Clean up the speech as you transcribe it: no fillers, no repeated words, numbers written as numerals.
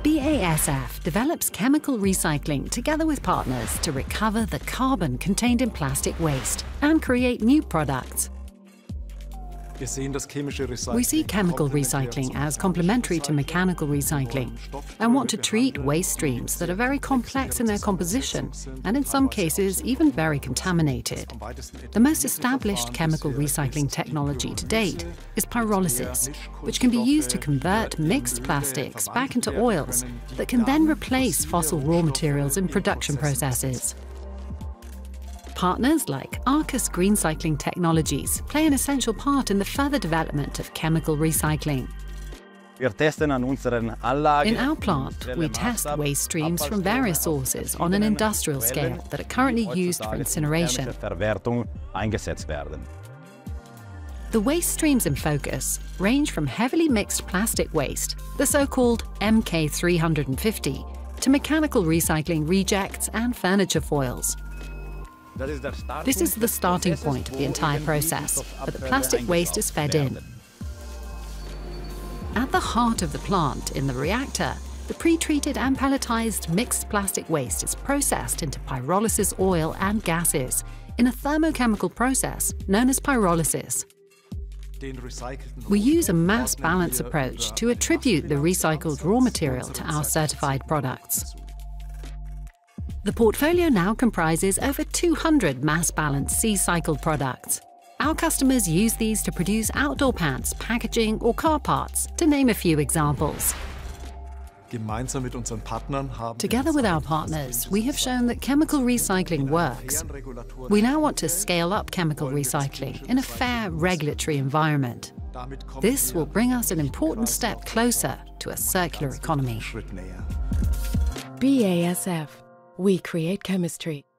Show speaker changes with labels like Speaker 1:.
Speaker 1: BASF develops chemical recycling together with partners to recover the carbon contained in plastic waste and create new products. We see chemical recycling as complementary to mechanical recycling and want to treat waste streams that are very complex in their composition and in some cases even very contaminated. The most established chemical recycling technology to date is pyrolysis, which can be used to convert mixed plastics back into oils that can then replace fossil raw materials in production processes. Partners like Arcus Green Cycling Technologies play an essential part in the further development of chemical recycling. In our plant, we test waste streams from various sources on an industrial scale that are currently used for incineration. The waste streams in focus range from heavily mixed plastic waste, the so-called MK350, to mechanical recycling rejects and furniture foils. This is the starting point of the entire process, but the plastic waste is fed in. At the heart of the plant, in the reactor, the pre-treated and pelletized mixed plastic waste is processed into pyrolysis oil and gases in a thermochemical process known as pyrolysis. We use a mass balance approach to attribute the recycled raw material to our certified products. The portfolio now comprises over 200 mass-balanced Ccycled products. Our customers use these to produce outdoor pants, packaging or car parts, to name a few examples. Together with our partners, we have shown that chemical recycling works. We now want to scale up chemical recycling in a fair regulatory environment. This will bring us an important step closer to a circular economy.
Speaker 2: BASF. We create chemistry.